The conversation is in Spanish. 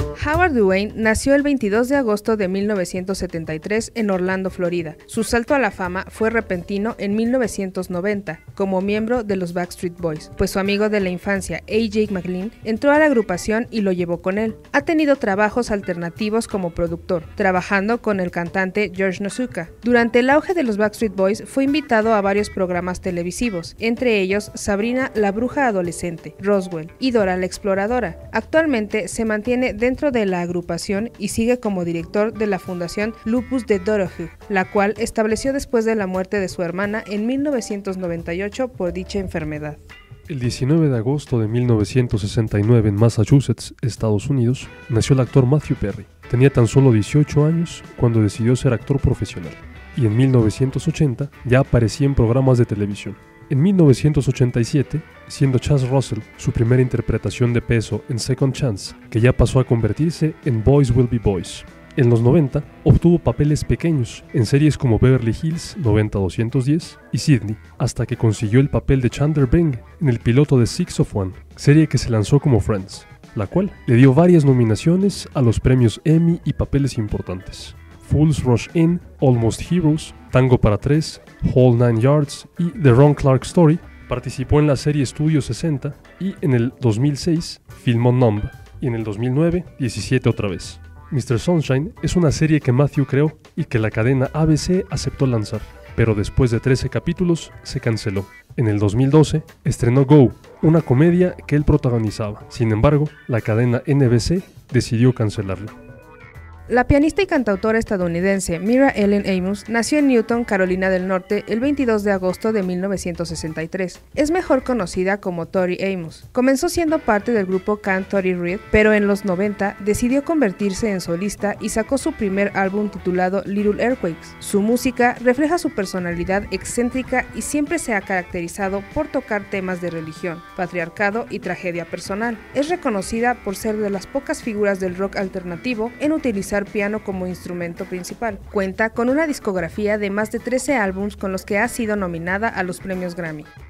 Howard Duane nació el 22 de agosto de 1973 en Orlando, Florida. Su salto a la fama fue repentino en 1990 como miembro de los Backstreet Boys, pues su amigo de la infancia, A.J. McLean, entró a la agrupación y lo llevó con él. Ha tenido trabajos alternativos como productor, trabajando con el cantante George Nozuka. Durante el auge de los Backstreet Boys fue invitado a varios programas televisivos, entre ellos Sabrina la bruja adolescente, Roswell y Dora la exploradora. Actualmente se mantiene dentro de la agrupación y sigue como director de la Fundación Lupus de Donahue, la cual estableció después de la muerte de su hermana en 1998 por dicha enfermedad. El 19 de agosto de 1969 en Massachusetts, Estados Unidos, nació el actor Matthew Perry. Tenía tan solo 18 años cuando decidió ser actor profesional, y en 1980 ya aparecía en programas de televisión. En 1987, siendo Chaz Russell su primera interpretación de peso en Second Chance, que ya pasó a convertirse en Boys Will Be Boys. En los 90, obtuvo papeles pequeños en series como Beverly Hills 90210 y Sydney, hasta que consiguió el papel de Chandler Bing en el piloto de Six of One, serie que se lanzó como Friends, la cual le dio varias nominaciones a los premios Emmy y papeles importantes. Fools Rush In, Almost Heroes, Tango para Tres, Whole Nine Yards y The Ron Clark Story. Participó en la serie Estudio 60 y en el 2006 filmó Numb y en el 2009 17 otra vez. Mr. Sunshine es una serie que Matthew creó y que la cadena ABC aceptó lanzar, pero después de 13 capítulos se canceló. En el 2012 estrenó Go, una comedia que él protagonizaba. Sin embargo, la cadena NBC decidió cancelarla. La pianista y cantautora estadounidense Mira Ellen Amos nació en Newton, Carolina del Norte, el 22 de agosto de 1963. Es mejor conocida como Tori Amos. Comenzó siendo parte del grupo Can't Tori Read, pero en los 90 decidió convertirse en solista y sacó su primer álbum titulado Little Earthquakes. Su música refleja su personalidad excéntrica y siempre se ha caracterizado por tocar temas de religión, patriarcado y tragedia personal. Es reconocida por ser de las pocas figuras del rock alternativo en utilizar piano como instrumento principal. Cuenta con una discografía de más de 13 álbumes con los que ha sido nominada a los premios Grammy.